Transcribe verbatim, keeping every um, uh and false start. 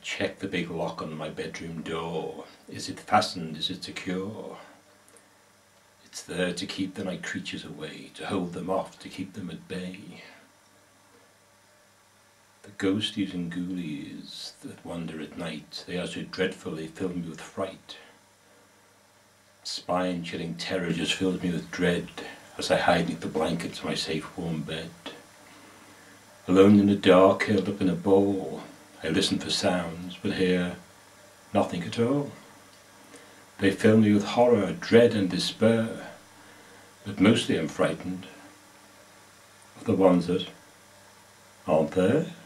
check the big lock on my bedroom door. Is it fastened? Is it secure? It's there to keep the night creatures away, to hold them off, to keep them at bay. The ghosties and ghoulies that wander at night, they are so dreadful they fill me with fright. Spine-chilling terror just fills me with dread as I hide beneath the blankets of my safe warm bed. Alone in the dark, curled up in a ball, I listen for sounds, but hear nothing at all. They fill me with horror, dread and despair, but mostly I'm frightened of the ones that aren't there.